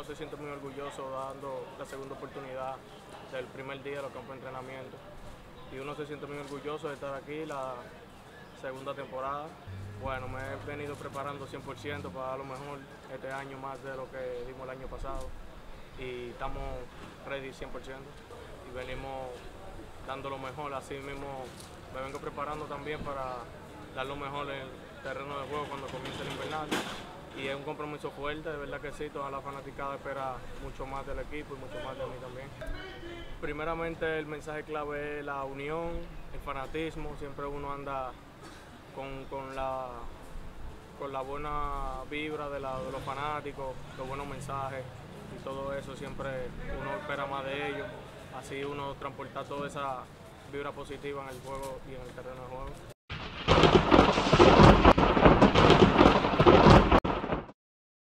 uno se siente muy orgulloso dando la segunda oportunidad del primer día de los campos de entrenamiento. Y uno se siente muy orgulloso de estar aquí la segunda temporada. Bueno, me he venido preparando 100% para dar lo mejor este año, más de lo que dimos el año pasado. Y estamos ready 100%. Y venimos dando lo mejor. Así mismo me vengo preparando también para dar lo mejor en el terreno de juego cuando comience el invernal. Y es un compromiso fuerte, de verdad que sí, toda la fanaticada espera mucho más del equipo y mucho más de mí también. Primeramente el mensaje clave es la unión, el fanatismo, siempre uno anda con la buena vibra de los fanáticos, los buenos mensajes y todo eso, siempre uno espera más de ellos, así uno transporta toda esa vibra positiva en el juego y en el terreno de juego.